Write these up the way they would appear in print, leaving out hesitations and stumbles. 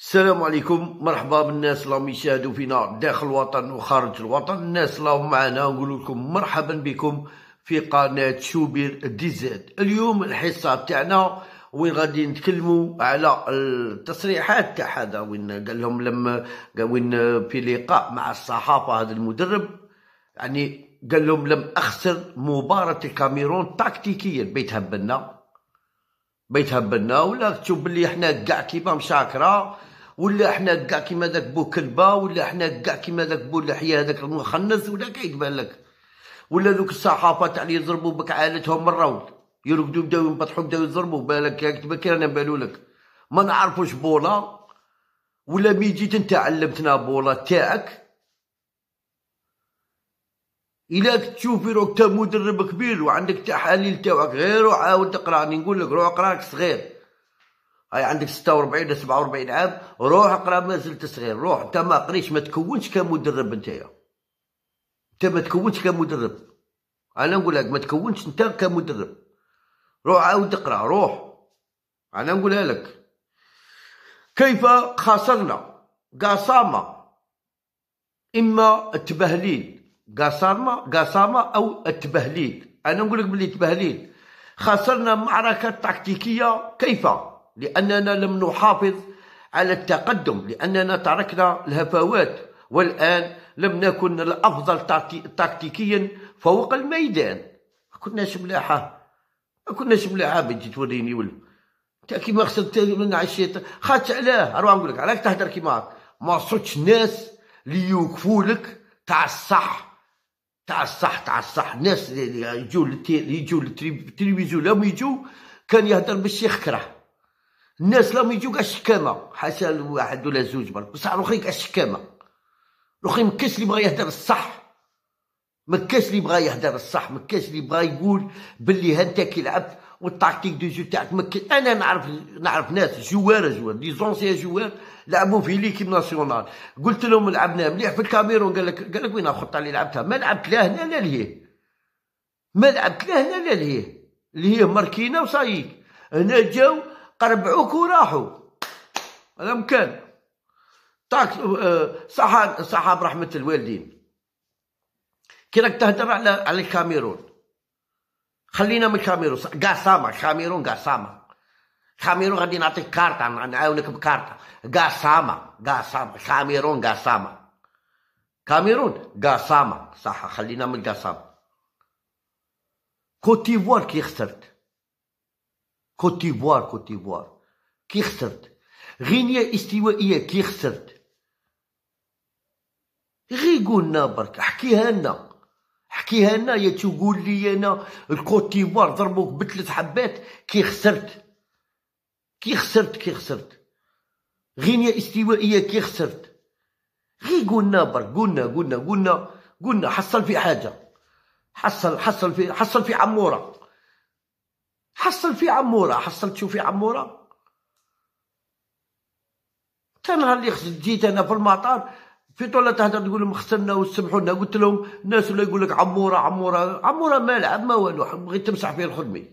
السلام عليكم، مرحبا بالناس اللي راهم يشاهدوا فينا داخل الوطن وخارج الوطن. الناس اللي راهم معنا نقول لكم مرحبا بكم في قناة شوبير دي زاد. اليوم الحصة تاعنا وين غادي نتكلموا على التصريحات تاع هذا، وين قال لهم لما وين في لقاء مع الصحافة هذا المدرب، يعني قال لهم لم أخسر مباراة الكاميرون تكتيكيا. بيتهبلنا ولا تشوف بلي احنا كاع كيما مشاكره، ولا احنا كاع كيما داك بو كلبه، ولا احنا كاع كيما داك بو اللحيه هذاك المخنث، ولا كيتبان لك، ولا ذوك الصحافه تاع اللي يضربوا بك عائلتهم من الروض يرقدوا بداو ينبطحوا بداو يضربوا بالك كيما كي رانا نبالو لك ما نعرفوش بولا، ولا مي جيت انت علمتنا بولا تاعك. إلا تشوفي روك تا مدرب كبير وعندك تحاليل تاعك غير روح عاود اقرا، راني نقول لك روح اقرا، راك صغير، هاي عندك 46 ولا 47 عام، روح اقرا ما زلت صغير، روح انت ما قريش، ما تكونش كمدرب نتايا، انت ما تكونش كمدرب، انا نقول لك ما تكونش انت كمدرب، روح عاود اقرا، روح انا نقولها لك. كيف خسرنا قاسامة، اما التبهليل، قاسامة او التبهليل، انا نقول لك بلي تبهليل. خسرنا معركة تكتيكية. كيف؟ لأننا لم نحافظ على التقدم، لأننا تركنا الهفوات، والآن لم نكن الأفضل تكتيكيا فوق الميدان. ما كناش ملاحة بتجي توريني ولا انت كيما خسرت من عشيت خاطش علاه. اروح نقول لك علاش تهدر كيما ما صوتش ناس اللي يوقفوا تاع الصح الناس اللي يجوا للتلفزيون لما يجوا كان يهدر بالشيخ كره، الناس لما يجوا كاع شكامه، حاشا واحد ولا زوج برك، بصح الاخرين كاع شكامه، الاخرين مكاش اللي بغا يهدر الصح، مكاش اللي بغا يقول باللي انت كي لعبت والتكتيك دو جو تاعك انا نعرف ناس جوار دي زونسيان جوار لعبوا في ليكيب ناسيونال، قلت لهم لعبنا مليح في الكاميرون، قال لك وين الخطه اللي لعبتها؟ ما لعبت لا هنا لا لهيه، اللي هي ماركينا وصايك، هنا جاو قربعوك وراحوا، هذا مكان صحاب رحمة الوالدين. كي راك تهدر على الكاميرون، خلينا من الكاميرون، كاميرون غادي نعطيك كارطة، نعاونك بكارطة، كاميرون صح، خلينا من قاسامة. كوتيفوار كي خسرت، غينيا استوائية كي خسرت، غي قولنا برك، احكيها لنا يا تقول لي انا الكوتيفوار ضربوك بثلاث حبات كي خسرت، غينيا استوائية كي خسرت، غي قولنا برك، قلنا حصل في حاجة، حصل في عمورة، حصلت شو في عمورة. تا نهار اللي جيت انا في المطار في طولة تهدر تقول لهم خسرنا وسمحونا، قلت لهم الناس ولا يقول لك عمورة ما لعب ما والو، بغيت تمسح فيه الخدمي.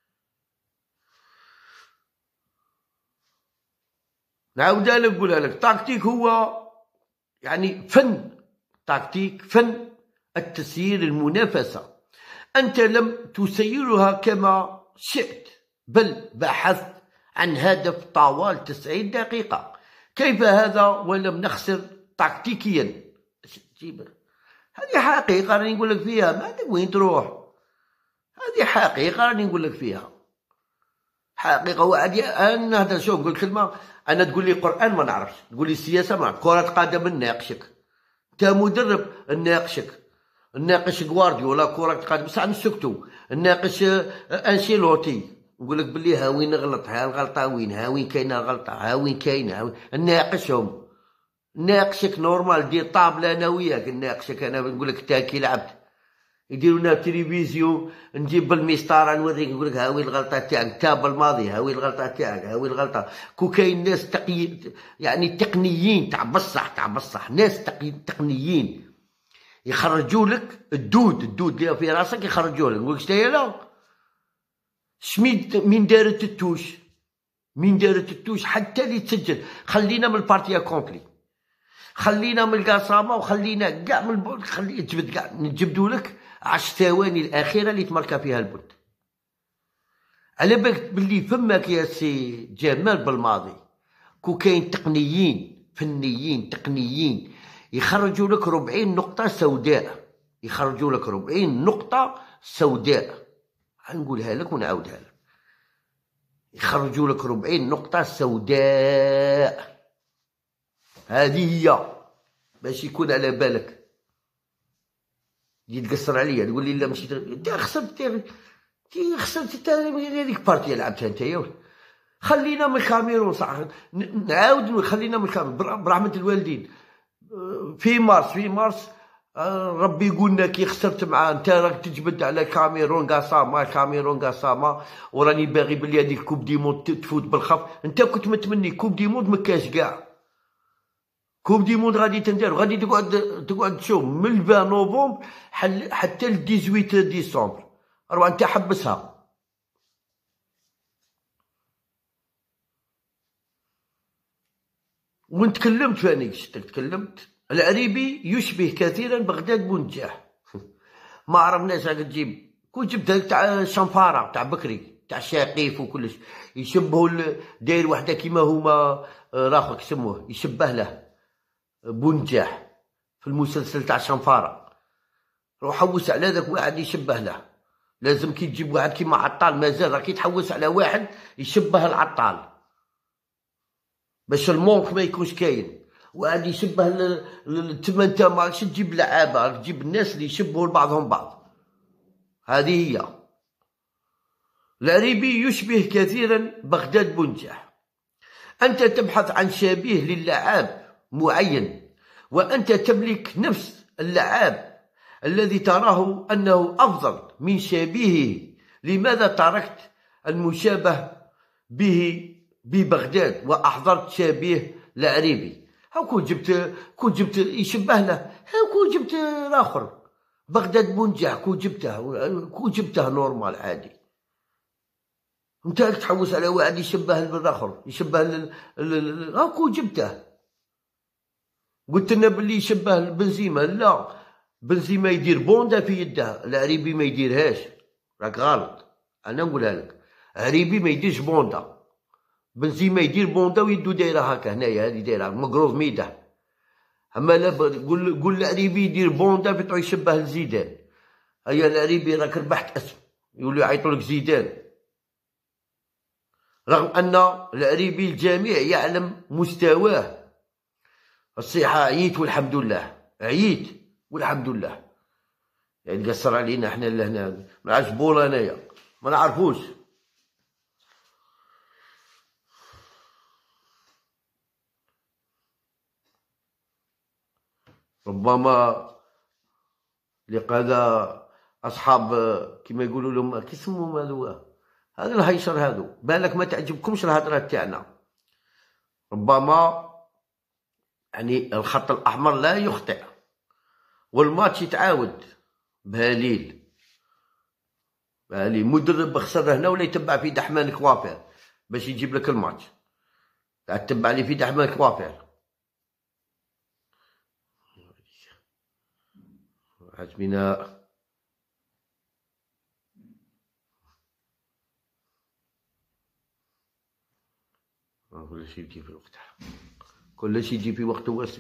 نعاودها لك نقولها لك، تكتيك هو يعني فن التسيير المنافسة، أنت لم تسيرها كما شئت، بل بحثت عن هدف طوال 90 دقيقة. كيف هذا ولم نخسر تكتيكيا؟ هذه حقيقة راني نقول لك فيها، ما وين تروح، هذه حقيقة راني نقول لك فيها، حقيقة. وعادي أنا هذا شوف نقول كلمة، أنا تقول لي قرآن ما نعرفش، تقول لي السياسة ما نعرف، كرة قدم نناقشك، أنت مدرب نناقش غوارديولا كرة قدم، بصح نسكتو، نناقش أنشيلوتي نقول لك باللي ها وين غلط، ها الغلطة وين، ها وين كاينة غلطة، ها وين كاينة، نناقشهم، ناقشك نورمال، دير طابلة أنا وياك نناقشك، أنا نقول لك أنت كي لعبت يديروا لنا تلفزيون، نجيب بالمسطره نوريك نقول لك ها وين الغلطه تاعك، التاب الماضي ها وين الغلطه تاعك، ها وين الغلطه. كون كاين ناس يعني تقنيين تاع بصح ناس تقنيين يخرجوا لك الدود اللي في راسك، يخرجوا لك، نقول لك شتاهي لا شميد من دارت التوش، من دارت التوش حتى اللي تسجل. خلينا من البارتيا كومبلي، خلينا من القصامه، وخلينا كاع من البنت، خلي تجبد كاع. نجبدوا لك 10 ثواني الاخيره اللي تماركا فيها البنت. على بالك باللي فماك يا سي جمال بالماضي كو كاين تقنيين فنيين تقنيين يخرجوا لك 40 نقطه سوداء، يخرجوا لك 40 نقطه سوداء. نقولها لك ونعاودها لك، يخرجوا لك 40 نقطه سوداء. هذه هي باش يكون على بالك. تجي تقصر عليا تقول لي لا ماشي انت خسرت، خسرت هذيك بارتي لعبتها انت. خلينا من الكاميرون صح، نعاود خلينا من الكاميرون برحمة الوالدين. في مارس ربي يقولنا كي خسرت مع انت راك تجبد على الكاميرون قاسامة، وراني باغي بلي هذيك كوب دي موند تفوت بالخف. انت كنت متمني كوب دي موند مكاش كاع، كوب دي موند غادي تندار، غادي تقعد تشوف من 20 نوفمبر حتى ل 18 ديسمبر. اروح انت حبسها. ونتكلمت فاني شتك تكلمت. العريبي يشبه كثيرا بغداد بونجاح. ما عرفناش راك تجيب كون جبت تاع شنفاره تاع بكري تاع شاقيف وكلش يشبهوا داير وحده كيما هما راخو يسموه يشبه له بونجاح في المسلسل تاع شنفاره. روح حوس على ذاك واحد يشبه له. لازم كي تجيب واحد كيما عطال مازال راكي تحوس على واحد يشبه العطال باش المونك ما يكونش كاين. واحد يشبه تما انت ماكش تجيب لعابه، راك تجيب الناس اللي يشبهوا بعضهم بعض. هذه هي. العريبي يشبه كثيرا بغداد بونجاح. انت تبحث عن شبيه للعاب معين، وانت تملك نفس اللعاب الذي تراه انه افضل من شبيهه. لماذا تركت المشابه به ببغداد واحضرت شبيه العريبي؟ هاو كون جبت يشبه له، هاو كون جبت الاخر بغداد بونجاح، كون جبته نورمال عادي. انت تحوس على واحد يشبه بالاخر يشبه هاو كون جبته. قلت لنا باللي يشبه بنزيما، لا بنزيما يدير بوندا في يده، العريبي ما يديرهاش، راك غلط. انا نقولها لك، عريبي ما يديرش بوندا، بنزيما يدير بوندا ويدو دايره هكا هنايا، هذه دايره مقروض ميده. اما لا قول العريبي يدير بوندا بيطلع يشبه لزيدان. هيا العريبي راك ربحت اسم، يولوا يعيطوا لك زيدان. رغم ان العريبي الجميع يعلم مستواه. الصحة عييت والحمد لله، عييت والحمد لله. يعني قصر علينا احنا لهنا ما نعرفش بولا انايا ما نعرفوش. ربما لقد اصحاب كما يقولوا لهم كي يسموهم هذا الهيشر هذو بالك ما تعجبكمش الهضره تاعنا. ربما يعني الخط الاحمر لا يخطئ، والماتش يتعاود بهليل مدرب خسر هنا ولا يتبع في دحمان كوافير باش يجيب لك الماتش، قاعد تتبع لي في دحمان كوافير. عجبنا كل شيء يجي في وقته، كل شيء يجي في وقته واسع.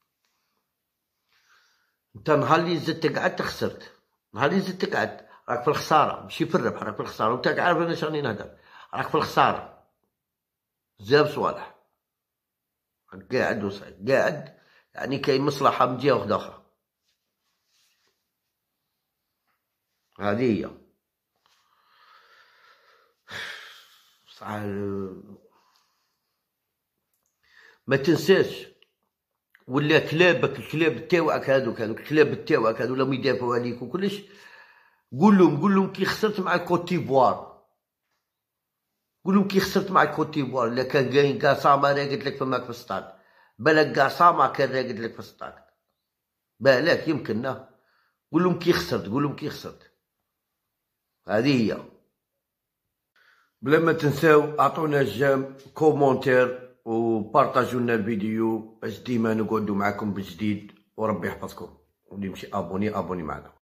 انت نهار اللي زدت قعدت خسرت، نهار اللي زدت قعدت راك في الخساره، ماشي في الربح، راك في الخساره. وانت عارف انا شاني نهدر، راك في الخساره بزاف صوالح. قاعد وصعد قاعد، يعني كاين مصلحه من جهه واحده اخرى. هذه هي صح. ما تنساش ولا كلابك الكلاب تاوعك هذوك الكلاب تاوعك هذو راهم يدافعوا عليك وكلش. قول لهم كي خسرت مع كوت ديفوار، قول لهم كي خسرت مع كوت ديفوار لا كان كاين قاسامه راقد لك فماك في السطاد، بالك قاسامه كان راقد لك في السطاد، بالك يمكن. قول لهم كي خسرت، قول لهم كي خسرت. هذه هي. بلا ما تنساو اعطونا جيم كومونتير وبارطاجوا لنا الفيديو باش ديما نقعدوا معكم بجديد، وربي يحفظكم. واللي يمشي ابوني معنا.